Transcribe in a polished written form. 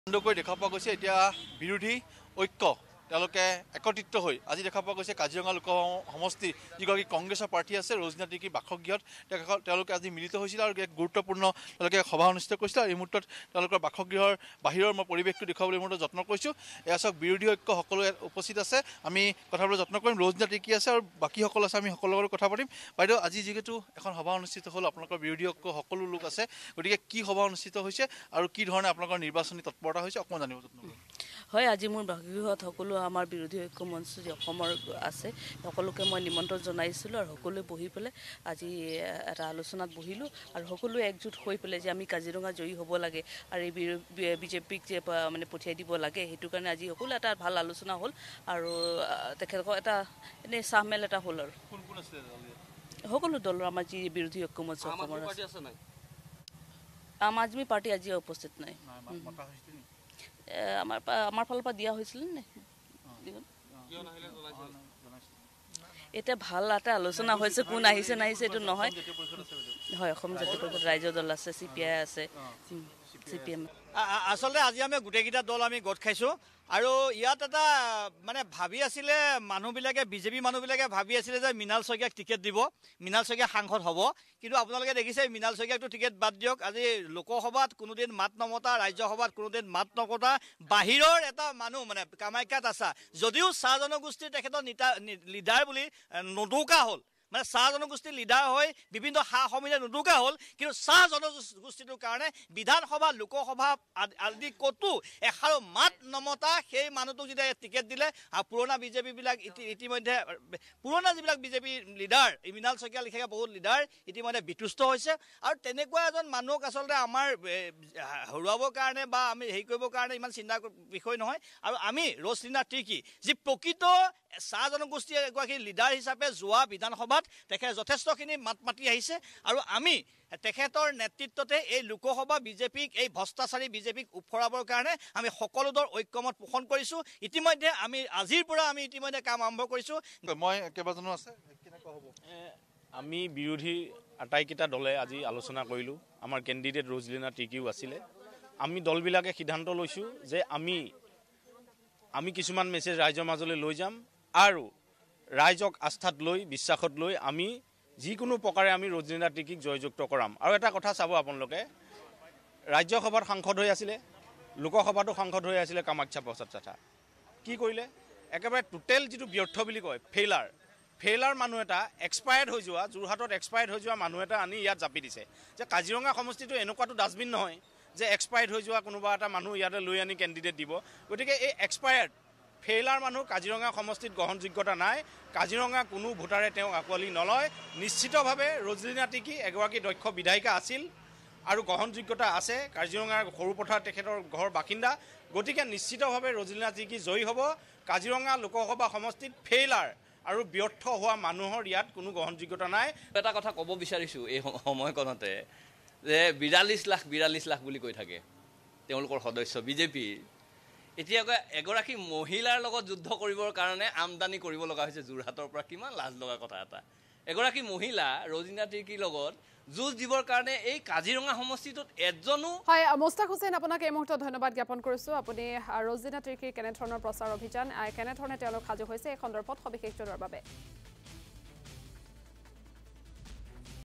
খণ্ডকৈ দেখা পোৱা গৈছে এতিয়া বিৰোধী ঐক্য তেওঁলোকে একত্ৰিত হৈ আজি দেখা পোৱা গৈছে কাজিৰঙা লোক সমষ্টি যিগৰাকী কংগ্ৰেছৰ প্ৰাৰ্থী আছে ৰজনীনা তিৰ্কীৰ বাসগৃহত তেওঁলোকে আজি মিলিত হৈছিল আৰু এক গুৰুত্বপূৰ্ণ তেওঁলোকে সভা অনুষ্ঠিত কৰিছিল আৰু এই মুহূৰ্তত তেওঁলোকৰ বাসগৃহৰ বাহিৰৰ মই পৰিৱেশটো দেখুৱাবলৈ এই মুহূৰ্তত যত্ন কৰিছোঁ। এয়া চাওক বিৰোধী ঐক্য সকলো উপস্থিত আছে। আমি কথা পাতিবলৈ যত্ন কৰিম। ৰজনীনা তিৰ্কী আছে আৰু বাকীসকল আছে, আমি সকলোৰে লগত কথা পাতিম। বাইদেউ, আজি যিহেতু এখন সভা অনুষ্ঠিত হ'ল, আপোনালোকৰ বিৰোধী ঐক্য সকলো লোক আছে, গতিকে কি সভা অনুষ্ঠিত হৈছে আৰু কি ধৰণে আপোনালোকৰ নিৰ্বাচনী তৎপৰতা হৈছে অকণমান জানিব যত্ন কৰিম। হয়, আজি মোৰ বাসগৃহত সকলো আমাৰ বিৰোধী ঐক্য মঞ্চ যি অসমৰ আছে সকলোকে মই নিমন্ত্ৰণ জনাইছিলোঁ আৰু সকলোৱে বহি পেলাই আজি এটা আলোচনাত বহিলোঁ আৰু সকলোৱে একজোট হৈ পেলাই যে আমি কাজিৰঙা জয়ী হ'ব লাগে আৰু এই বিজেপিক যে মানে পঠিয়াই দিব লাগে, সেইটো কাৰণে আজি সকলো এটা ভাল আলোচনা হ'ল আৰু তেখেতসকল এটা এনেই চাহমেল এটা হ'ল আৰু সকলো দলৰ আমাৰ যি বিৰোধী ঐক্য মঞ্চ অসমৰ আছে। আম আদমি পাৰ্টি আজি উপস্থিত নাই। আমাৰ ফালৰ পৰা দিয়া হৈছিল নে? এতিয়া ভাল এটা আলোচনা হৈছে, কোন আহিছে নাহিছে এইটো নহয়। হয়, অসম জাতীয় পৰিষদ ৰাইজৰ দল আছে, CPI আছে, CPM। আচলতে আজি আমি গোটেইকেইটা দল আমি গোট খাইছোঁ আৰু ইয়াত এটা মানে ভাবি আছিলে মানুহবিলাকে, বিজেপি মানুহবিলাকে ভাবি আছিলে যে মৃণাল শইকীয়াক টিকেট দিব, মৃণাল শইকীয়া সাংসদ হ'ব। কিন্তু আপোনালোকে দেখিছে মৃণাল শইকীয়াকটো টিকেট বাদ দিয়ক, আজি লোকসভাত কোনোদিন মাত নমতা, ৰাজ্যসভাত কোনোদিন মাত নকটা বাহিৰৰ এটা মানুহ মানে কামাখ্যাত আছা, যদিও চাহ জনগোষ্ঠীৰ তেখেতৰ লিডাৰ বুলি নদৌকা হ'ল, মানে চাহ জনগোষ্ঠীৰ লিডাৰ হৈ বিভিন্ন সা সমিতিয়ে নুদুকা হ'ল, কিন্তু চাহ জনগোষ্ঠীটোৰ কাৰণে বিধানসভা লোকসভা আদি ক'তো এষাৰো মাত নমতা সেই মানুহটোক যেতিয়া টিকেট দিলে আৰু পুৰণা বিজেপিবিলাক ইতিমধ্যে পুৰণা যিবিলাক বিজেপি লিডাৰ মৃণাল শইকীয়া লিখীয়া বহুত লিডাৰ ইতিমধ্যে বিতুষ্ট হৈছে আৰু তেনেকুৱা এজন মানুহক আচলতে আমাৰ হৰুৱাবৰ কাৰণে বা আমি হেৰি কৰিবৰ কাৰণে ইমান চিন্তাৰ বিষয় নহয়। আৰু আমি ৰজনীনা তিৰ্কী যি প্ৰকৃত চাহ জনগোষ্ঠীৰ এগৰাকী লিডাৰ হিচাপে যোৱা বিধানসভাত তেখেতে যথেষ্টখিনি মাত মাতি আহিছে আৰু আমি তেখেতৰ নেতৃত্বতে এই লোকসভা বিজেপিক, এই ভ্ৰষ্টাচাৰী বিজেপিক উফৰাবৰ কাৰণে আমি সকলো দল ঐক্যমত পোষণ কৰিছোঁ। ইতিমধ্যে আমি আজিৰ পৰা আমি ইতিমধ্যে কাম আৰম্ভ কৰিছোঁ। মই কেইবাজনো আছে, কেনেকুৱা হ'ব? আমি বিৰোধী আটাইকেইটা দলে আজি আলোচনা কৰিলোঁ। আমাৰ কেণ্ডিডেট ৰজনীনা তিৰ্কীও আছিলে। আমি দলবিলাকে সিদ্ধান্ত লৈছোঁ যে আমি কিছুমান মেছেজ ৰাইজৰ মাজলৈ লৈ যাম আৰু ৰাইজক আস্থাত লৈ, বিশ্বাসত লৈ আমি যিকোনো প্ৰকাৰে আমি ৰজনীনা তিৰ্কীক জয়যুক্ত কৰাম। আৰু এটা কথা চাব আপোনালোকে, ৰাজ্যসভাত সাংসদ হৈ আছিলে, লোকসভাতো সাংসদ হৈ আছিলে কামাখ্যা প্ৰসাদ চাথা। কি কৰিলে? একেবাৰে টোটেল যিটো ব্যৰ্থ বুলি কয়, ফেইলাৰ মানুহ এটা, এক্সপায়াৰ্ড হৈ যোৱা, যোৰহাটত এক্সপায়াৰ্ড হৈ যোৱা মানুহ এটা আনি ইয়াত জাপি দিছে। যে কাজিৰঙা সমষ্টিটো এনেকুৱাটো ডাষ্টবিন নহয় যে এক্সপায়াৰ্ড হৈ যোৱা কোনোবা এটা মানুহ ইয়াতে লৈ আনি কেণ্ডিডেট দিব। গতিকে এই এক্সপায়াৰ্ড ফেইলাৰ মানুহ কাজিৰঙা সমষ্টিত গ্ৰহণযোগ্যতা নাই। কাজিৰঙা কোনো ভোটাৰে তেওঁক আঁকোৱালি নলয়। নিশ্চিতভাৱে ৰজনীনা তিৰ্কী এগৰাকী দক্ষ বিধায়িকা আছিল আৰু গ্ৰহণযোগ্যতা আছে। কাজিৰঙাৰ সৰুপথাৰ তেখেতৰ ঘৰ বাসিন্দা। গতিকে নিশ্চিতভাৱে ৰজনীনা তিৰ্কী জয়ী হ'ব। কাজিৰঙা লোকসভা সমষ্টিত ফেইলাৰ আৰু ব্যৰ্থ হোৱা মানুহৰ ইয়াত কোনো গ্ৰহণযোগ্যতা নাই। এটা কথা ক'ব বিচাৰিছোঁ এই সময়কণতে যে 42 লাখ বুলি কৈ থাকে তেওঁলোকৰ সদস্য বিজেপিৰ। এতিয়া এগৰাকী মহিলাৰ লগত যুদ্ধ কৰিবৰ কাৰণে আমদানি কৰিব লগা হৈছে যোৰহাটৰ পৰা। কিমান লাজ লগা কথা এটা। এগৰাকী মহিলা ৰজনীনা তিৰ্কীৰ লগত যুঁজ দিবৰ কাৰণে এই কাজিৰঙা সমষ্টিটোত এজনো। হয়, মোস্তাক হুছেইন, আপোনাক এই মুহূৰ্তত ধন্যবাদ জ্ঞাপন কৰিছোঁ। আপুনি ৰজনীনা তিৰ্কীৰ কেনেধৰণৰ প্ৰচাৰ অভিযান, কেনেধৰণে তেওঁলোক সাজু হৈছে এই সন্দৰ্ভত সবিশেষ জনোৱাৰ বাবে।